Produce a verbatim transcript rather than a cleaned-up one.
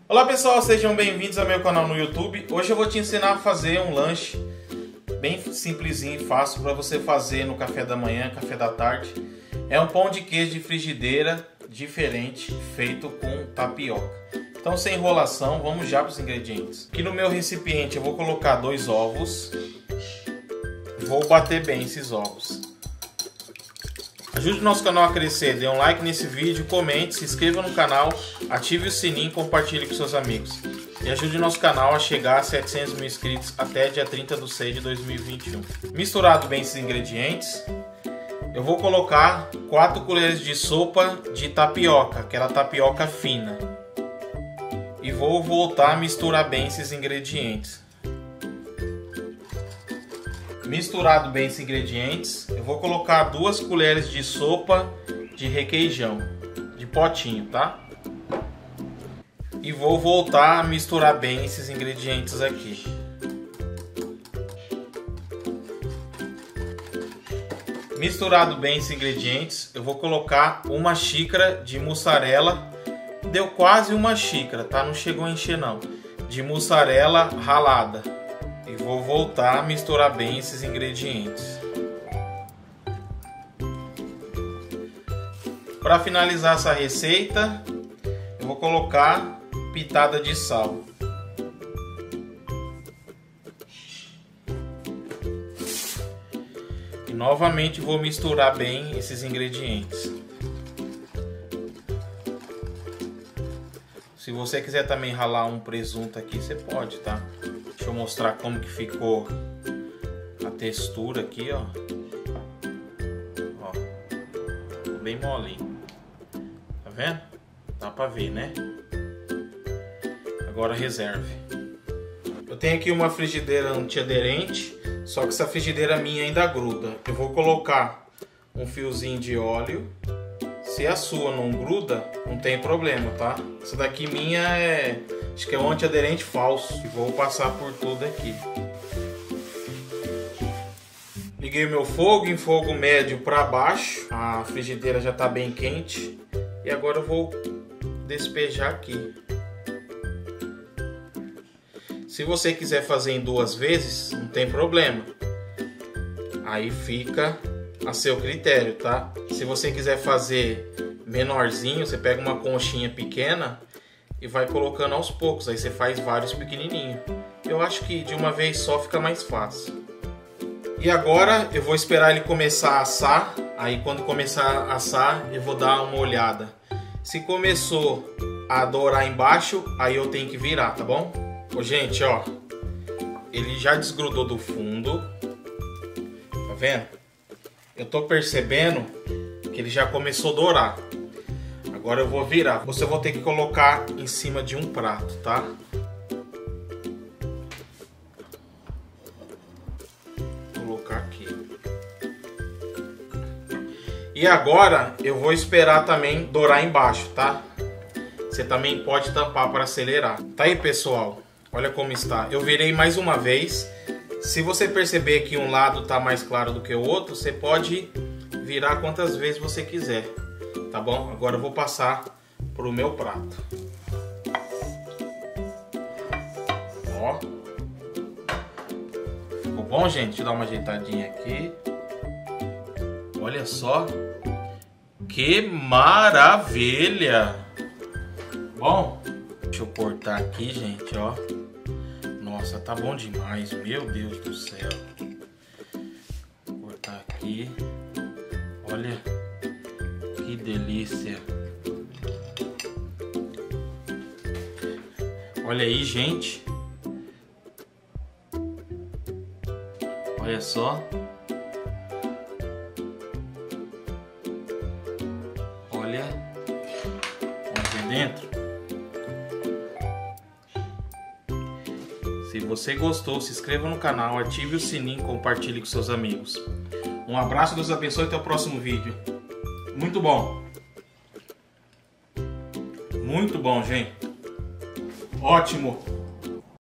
Olá pessoal, sejam bem-vindos ao meu canal no YouTube. Hoje eu vou te ensinar a fazer um lanche bem simplesinho e fácil para você fazer no café da manhã, café da tarde. É um pão de queijo de frigideira diferente, feito com tapioca. Então, sem enrolação, vamos já para os ingredientes. Aqui no meu recipiente eu vou colocar dois ovos. Vou bater bem esses ovos. Ajude o nosso canal a crescer, dê um like nesse vídeo, comente, se inscreva no canal, ative o sininho e compartilhe com seus amigos. E ajude o nosso canal a chegar a setecentos mil inscritos até dia trinta de seis de dois mil e vinte e um. Misturado bem esses ingredientes, eu vou colocar quatro colheres de sopa de tapioca, aquela tapioca fina. E vou voltar a misturar bem esses ingredientes. Misturado bem esses ingredientes, eu vou colocar duas colheres de sopa de requeijão, de potinho, tá? E vou voltar a misturar bem esses ingredientes aqui. Misturado bem esses ingredientes, eu vou colocar uma xícara de mussarela, deu quase uma xícara, tá? Não chegou a encher não, de mussarela ralada. E vou voltar a misturar bem esses ingredientes. Para finalizar essa receita, eu vou colocar pitada de sal. E novamente vou misturar bem esses ingredientes. Se você quiser também ralar um presunto aqui, você pode, tá? Deixa eu mostrar como que ficou a textura aqui, ó. Ó, ficou bem molinho. Tá vendo? Dá pra ver, né? Agora reserve. Eu tenho aqui uma frigideira antiaderente, só que essa frigideira minha ainda gruda. Eu vou colocar um fiozinho de óleo. Se a sua não gruda, não tem problema, tá? Essa daqui minha é... acho que é um antiaderente falso. Vou passar por tudo aqui. Liguei o meu fogo em fogo médio para baixo. A frigideira já está bem quente. E agora eu vou despejar aqui. Se você quiser fazer em duas vezes, não tem problema. Aí fica a seu critério, tá? Se você quiser fazer menorzinho, você pega uma conchinha pequena e vai colocando aos poucos, aí você faz vários pequenininhos. Eu acho que de uma vez só fica mais fácil. E agora eu vou esperar ele começar a assar. Aí quando começar a assar, eu vou dar uma olhada. Se começou a dourar embaixo, aí eu tenho que virar, tá bom? Ô, gente, ó, ele já desgrudou do fundo. Tá vendo? Eu tô percebendo que ele já começou a dourar. Agora eu vou virar. Você vai ter que colocar em cima de um prato, tá? Vou colocar aqui. E agora eu vou esperar também dourar embaixo, tá? Você também pode tampar para acelerar. Tá aí, pessoal? Olha como está. Eu virei mais uma vez. Se você perceber que um lado tá mais claro do que o outro, você pode virar quantas vezes você quiser. Tá bom? Agora eu vou passar pro meu prato. Ó. Ficou bom, gente? Deixa eu dar uma ajeitadinha aqui. Olha só. Que maravilha! Bom, deixa eu cortar aqui, gente, ó. Nossa, tá bom demais. Meu Deus do céu. Vou cortar aqui. Olha. Que delícia. Olha aí, gente. Olha só. Olha. Vamos ver dentro. Se você gostou, se inscreva no canal, ative o sininho e compartilhe com seus amigos. Um abraço, Deus abençoe e até o próximo vídeo. Muito bom. Muito bom, gente. Ótimo.